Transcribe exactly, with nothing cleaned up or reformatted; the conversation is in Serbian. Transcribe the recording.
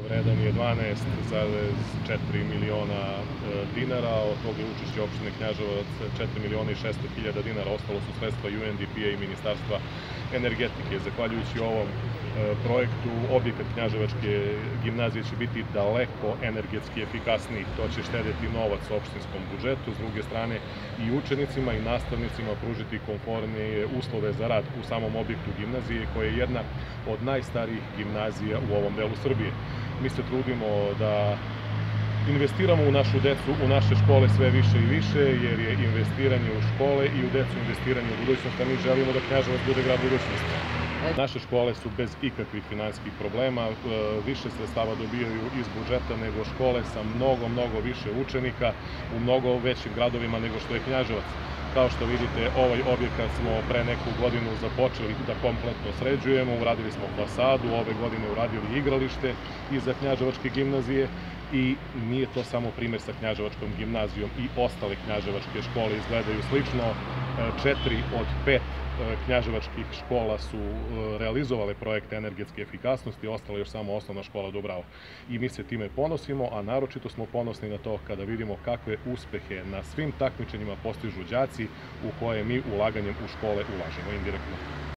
vredan je dvanaest zarez četiri miliona dinara, od toga je učešće opštine Knjaževac četiri miliona i šesto hiljada dinara, ostalo su sredstva U N D P a i Ministarstva energetike. Zahvaljujući ovom projektu, objekat Knjaževačke gimnazije će biti daleko energetski efikasniji. To će štedeti novac u opštinskom budžetu, s druge strane i učenicima i nastavnicima pružiti komfornije uslove za rad u samom objektu gimnazije, koja je jedna od najstarijih gimnazija u ovom delu Srbije. Mi se trudimo da investiramo u našu decu, u naše škole sve više i više, jer je investiranje u škole i u decu investiranje u budućnost, a mi želimo da Knjaževac bude grad budućnosti. Naše škole su bez ikakvih finansijskih problema, više sredstava dobijaju iz budžeta nego škole sa mnogo, mnogo više učenika u mnogo većim gradovima nego što je Knjaževac. Kao što vidite, ovaj objekat smo pre neku godinu započeli da kompletno sređujemo, uradili smo fasadu, ove godine uradili igralište iza Knjaževačke gimnazije i nije to samo primer sa Knjaževačkom gimnazijom, i ostale knjaževačke škole izgledaju slično. Četiri od pet knjaževačkih škola su realizovale projekte energetske efikasnosti, ostala još samo osnovna škola Dubrava. I mi se time ponosimo, a naročito smo ponosni na to kada vidimo kakve uspehe na svim takmičenjima postižu đaci u koje mi ulaganjem u škole ulažemo indirektno.